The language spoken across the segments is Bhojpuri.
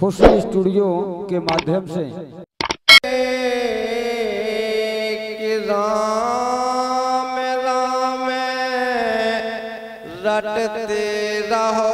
खुशी स्टूडियो के माध्यम से राम राम रटते रहो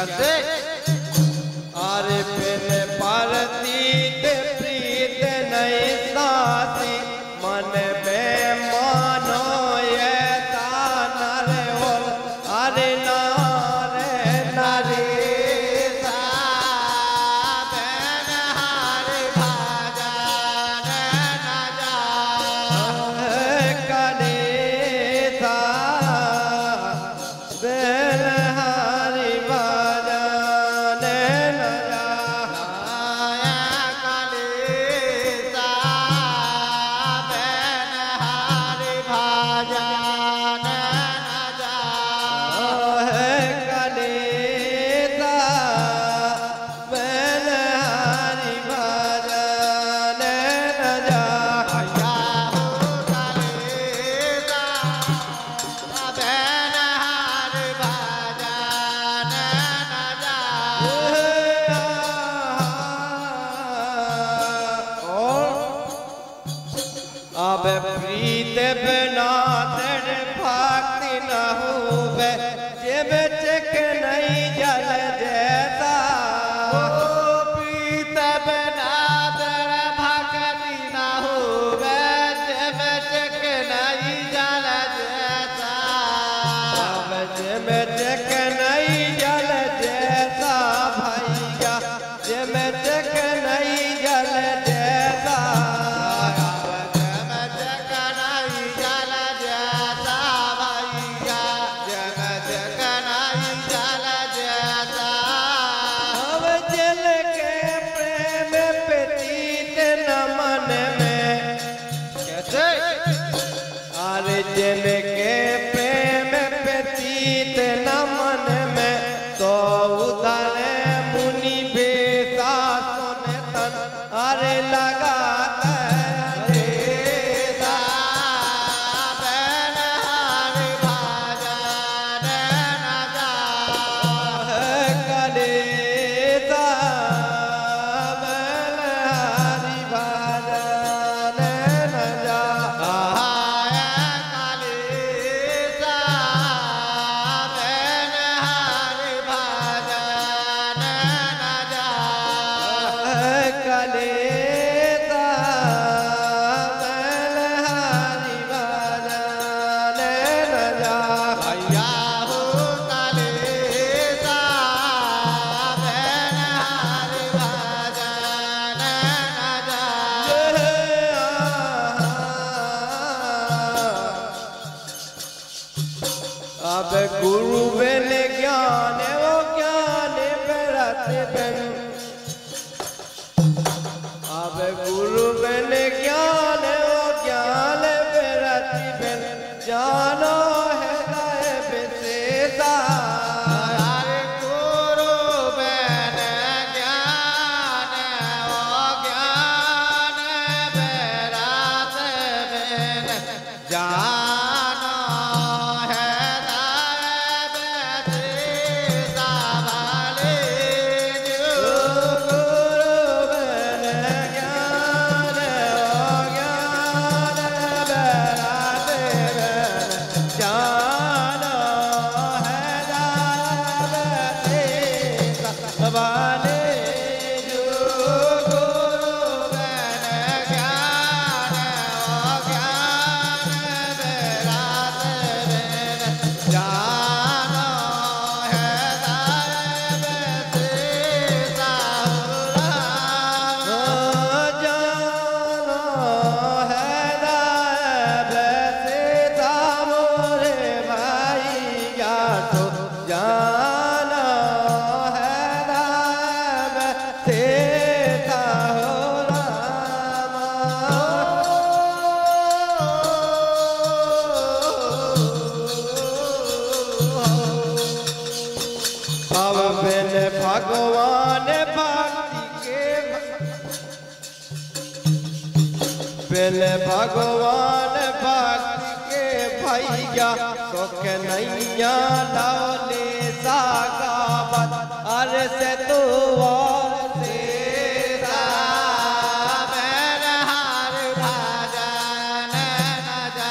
कैसे अरे बिन परतीत प्रीत नहीं साथी मन में मानो ये तानर हो अरे नारे नारी अब प्रीत बिना दर भक्ति न होवे जब चक नहीं जल जैसा प्रीत बिना दर भक्ति न होवे जब चक नहीं जल जैसा अब जब चक नहीं जल जैसा भैया जब चक नहीं जल जैसा जिनके प्रेम व्यतीत न मन में तो उधर मुनि बेसा सुनतन अरे लगा अब गुरु बिन ज्ञान वो ज्ञान बरत बिन अब गुरु बिन ज्ञान वो ज्ञान बरत बिन जानो है गायब विशेषा गुरु बिन ज्ञान वो ज्ञान बरत बिन जानो भगवान भक्ति के बिन भगवान भक्ति के भैया सुख नैया लौले सागावत अर से तू और तेरा हार भजन न जा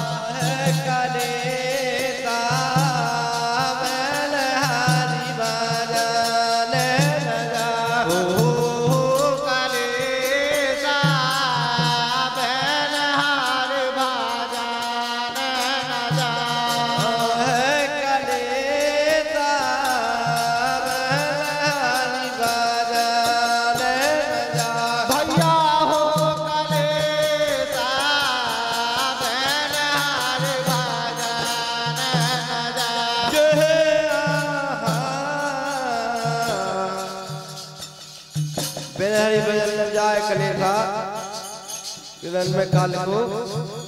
करे सा हरि मेरे हरि भजन में जाए कलेठा किरण में काल को